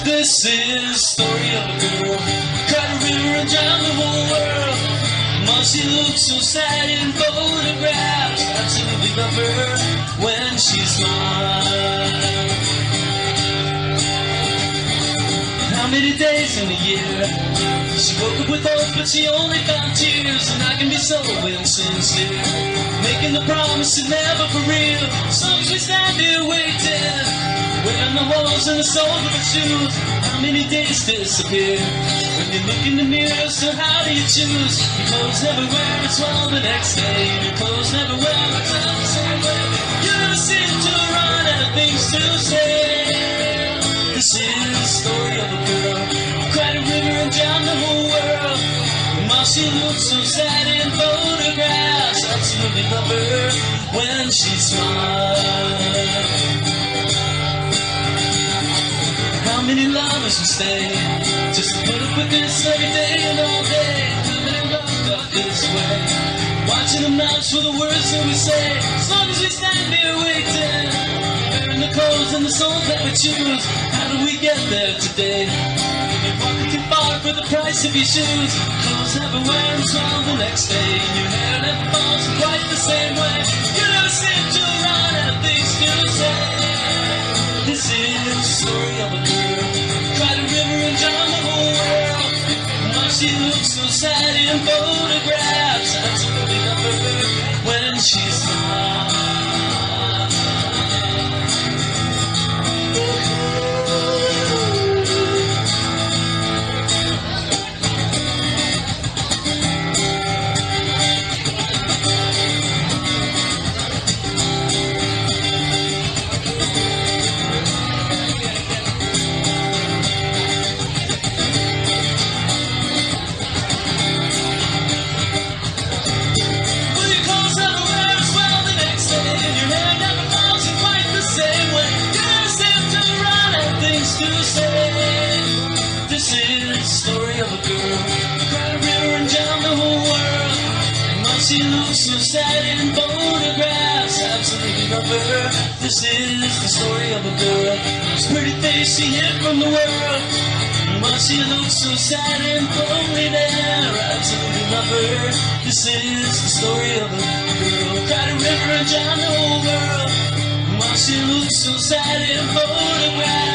This is the story of a girl cried a river and drowned the whole world. Mom, she looks so sad in photographs. Absolutely love her when she smiles. How many days in a year she woke up with hope, but she only found tears. And I can be so insincere, making the promise and never for real. Sometimes we stand here waiting, wearing the holes in the soles of our shoes. How many days disappear when you look in the mirror? So how do you choose? Your clothes never wear as well the next day. Your clothes never wear themselves the same way. You never seem to run out of things to say. This is the story of a girl who cried a river and drowned the whole world. Mom, she looks so sad in photographs. Absolutely love her when she smiles. How many lovers will stay just to put up with this every day and all day? Living in love up this way, watching them mouths for the words that we say. As long as we stand here waiting, wearing the clothes and the souls that we choose. How do we get there today? You're walking too far for the price of your shoes. Clothes never wear as well the next day. Your hair never falls quite the same way. You never seem to run out of things to say. This is the story of a girl cried a river and drowned the whole world. Now she looks so sad in photographs. Absolutely love her when she smiles. This is the story of a girl who cried a river and drowned the whole world. Mom, she looks so sad in photographs. Absolutely love her. This is the story of a girl whose pretty face she hid from the world. Mom, she looks so sad and lonely there. Absolutely love her. This is the story of a girl who cried a river and drowned the whole world. Mom, she looks so sad in photographs.